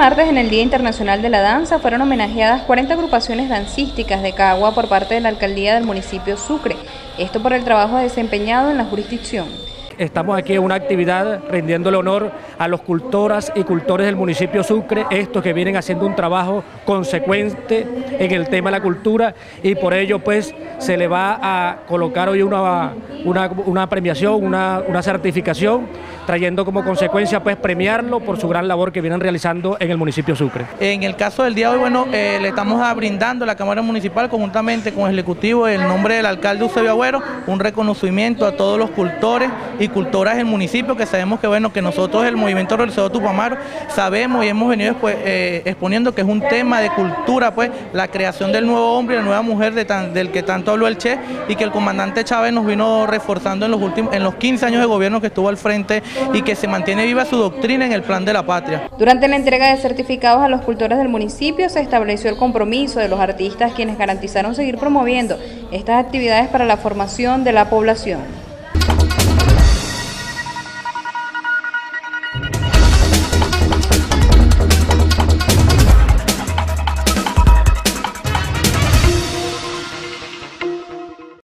martes, en el Día Internacional de la Danza, fueron homenajeadas 40 agrupaciones dancísticas de Cagua por parte de la Alcaldía del municipio Sucre, esto por el trabajo desempeñado en la jurisdicción. Estamos aquí en una actividad rindiéndole honor a los cultoras y cultores del municipio Sucre, estos que vienen haciendo un trabajo consecuente en el tema de la cultura, y por ello pues se le va a colocar hoy una premiación, una certificación, trayendo como consecuencia pues premiarlo por su gran labor que vienen realizando en el municipio Sucre. En el caso del día de hoy, bueno, le estamos brindando a la Cámara Municipal conjuntamente con el Ejecutivo, en nombre del alcalde Eusebio Agüero, un reconocimiento a todos los cultores y cultoras del municipio, que sabemos que bueno, que nosotros el movimiento organizado Tupamaro sabemos y hemos venido exponiendo que es un tema de cultura, pues la creación del nuevo hombre y la nueva mujer del que tanto habló el Che, y que el comandante Chávez nos vino reforzando en los 15 años de gobierno que estuvo al frente, y que se mantiene viva su doctrina en el plan de la patria. Durante la entrega de certificados a los cultores del municipio se estableció el compromiso de los artistas, quienes garantizaron seguir promoviendo estas actividades para la formación de la población.